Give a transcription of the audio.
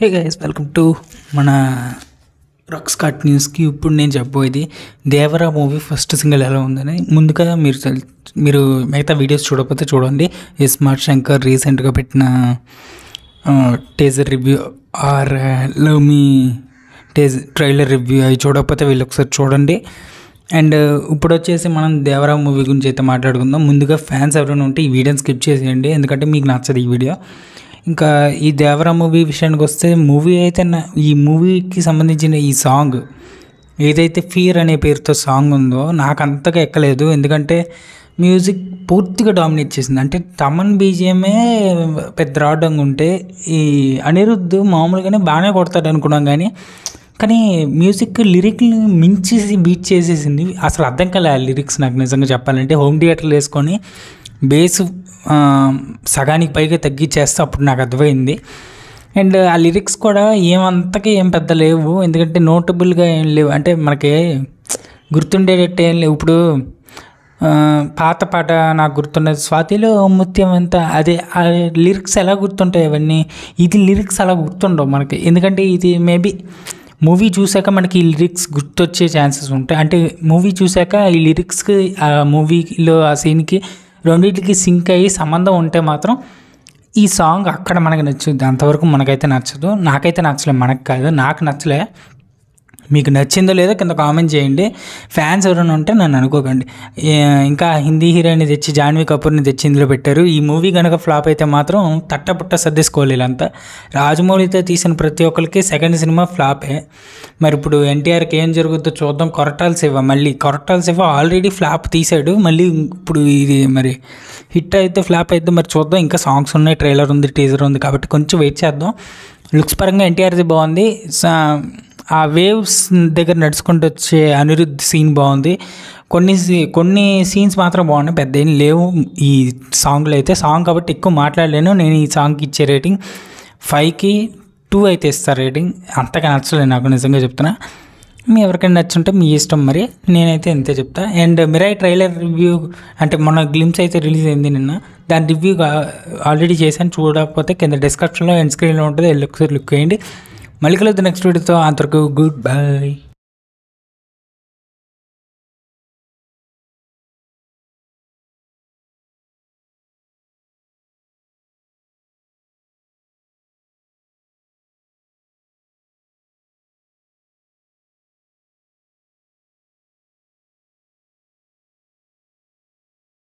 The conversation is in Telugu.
హే గైస్, వెల్కమ్ టు మన రాక్ స్కాట్ న్యూస్కి. ఇప్పుడు నేను చెప్పబోయేది దేవరా మూవీ ఫస్ట్ సింగిల్ ఎలా ఉందని. ముందుగా మీరు మిగతా వీడియోస్ చూడకపోతే చూడండి. స్మార్ట్ శంకర్ రీసెంట్గా పెట్టిన teaser review or love me trailer review అవి చూడకపోతే వీళ్ళు ఒకసారి చూడండి. అండ్ ఇప్పుడు వచ్చేసి మనం దేవరా మూవీ గురించి అయితే మాట్లాడుకుందాం. ముందుగా ఫ్యాన్స్ ఎవరైనా ఉంటే ఈ వీడియోని స్కిప్ చేసేయండి, ఎందుకంటే మీకు నచ్చదు ఈ వీడియో. ఇంకా ఈ దేవరా మూవీ విషయానికి వస్తే, మూవీ అయితే ఈ మూవీకి సంబంధించిన ఈ సాంగ్ ఏదైతే ఫియర్ అనే పేరుతో సాంగ్ ఉందో నాకు అంతగా ఎక్కలేదు. ఎందుకంటే మ్యూజిక్ పూర్తిగా డామినేట్ చేసింది. అంటే తమన్ బీజిఎమే పెద్ద రావడంగా ఉంటే, ఈ అనిరుద్ధ్ మామూలుగానే బాగానే కొడతాడు అనుకున్నాం, కానీ మ్యూజిక్ లిరిక్ని మించేసి బీట్ చేసేసింది. అసలు అర్థం కాలే ఆ లిరిక్స్ నాకు నిజంగా చెప్పాలంటే. హోమ్ థియేటర్లు వేసుకొని బేస్ సగానికి పైగా తగ్గించేస్తే అప్పుడు నాకు అర్థమైంది. అండ్ ఆ లిరిక్స్ కూడా ఏం పెద్ద లేవు, ఎందుకంటే నోటబుల్గా ఏం లేవు. అంటే మనకి గుర్తుండేటట్టు ఏం లేవు. ఇప్పుడు పాత పాట నాకు గుర్తున్నది, స్వాతిలో ముత్యం అంతా, అదే ఆ లిరిక్స్ ఎలా గుర్తుంటాయి అవన్నీ. ఇది లిరిక్స్ అలా గుర్తుండవు మనకి, ఎందుకంటే ఇది మేబీ మూవీ చూసాక మనకి ఈ లిరిక్స్ గుర్తొచ్చే ఛాన్సెస్ ఉంటాయి. అంటే మూవీ చూసాక ఈ లిరిక్స్కి ఆ మూవీలో ఆ సీన్కి రెండింటికి సింక్ అయ్యి సంబంధం ఉంటే మాత్రం ఈ సాంగ్ అక్కడ మనకి నచ్చుద్ది. అంతవరకు మనకైతే నచ్చదు. నాకైతే నచ్చలే, మనకు కాదు, నాకు నచ్చలే. మీకు నచ్చిందో లేదో కింద కామెంట్ చేయండి. ఫ్యాన్స్ ఎవరైనా ఉంటే నన్ను అనుకోకండి. ఇంకా హిందీ హీరోయిన్ తెచ్చి జాన్వీ కపూర్ని తెచ్చి ఇందులో పెట్టారు. ఈ మూవీ కనుక ఫ్లాప్ అయితే మాత్రం తట్టపుట్ట సర్దేసుకోవాలి వీళ్ళంతా. రాజమౌళితో తీసిన ప్రతి ఒక్కరికి సెకండ్ సినిమా ఫ్లాపే. మరి ఇప్పుడు ఎన్టీఆర్కి ఏం జరుగుతుందో చూద్దాం. కొరటాల శివ ఆల్రెడీ ఫ్లాప్ తీసాడు, మళ్ళీ ఇప్పుడు ఇది మరి హిట్ అయితే ఫ్లాప్ అయితే మరి చూద్దాం. ఇంకా సాంగ్స్ ఉన్నాయి, ట్రైలర్ ఉంది, టీజర్ ఉంది, కాబట్టి కొంచెం వెయిట్ చేద్దాం. లుక్స్ పరంగా ఎన్టీఆర్ది బాగుంది. ఆ వేవ్స్ దగ్గర నడుచుకుంటూ వచ్చే అనిరుద్ధ్ సీన్ బాగుంది. కొన్ని సీన్స్ మాత్రం బాగున్నాయి, పెద్ద ఏం లేవు ఈ సాంగ్లో అయితే. సాంగ్ కాబట్టి ఎక్కువ మాట్లాడలేను. నేను ఈ సాంగ్కి ఇచ్చే రేటింగ్ 5కి 2 అయితే ఇస్తా రేటింగ్. అంతగా నచ్చలేదు నాకు, నిజంగా చెప్తున్నా. మీ ఎవరికైనా నచ్చుంటే మీ ఇష్టం, మరి నేనైతే ఇంతే చెప్తా. అండ్ మిరాయి ట్రైలర్ రివ్యూ అంటే మొన్న గ్లిమ్స్ అయితే రిలీజ్ అయింది నిన్న, దాని రివ్యూ ఆల్రెడీ చేశాను. చూడకపోతే కింద డిస్క్రిప్షన్లో ఎండ్ స్క్రీన్లో ఉంటుంది, వెళ్ళి ఒకసారి లుక్ వేయండి. మళ్ళీ కలుద్దాం నెక్స్ట్ వీడియోతో. అంతవరకు గుడ్ బై.